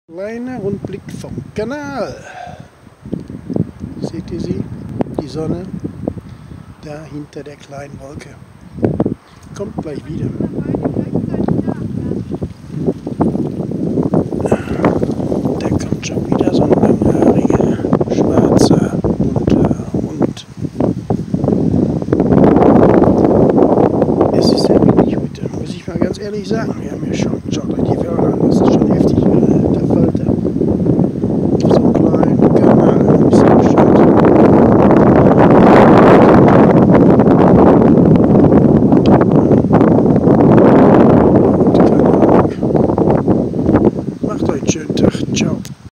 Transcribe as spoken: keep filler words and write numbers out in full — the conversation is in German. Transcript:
Kleiner Rundblick vom Kanal. Seht ihr sie? Die Sonne da hinter der kleinen Wolke. Kommt gleich wieder. Da kommt schon wieder so ein langhaariger, schwarzer, bunter Hund. Es ist sehr windig heute, muss ich mal ganz ehrlich sagen. Ja.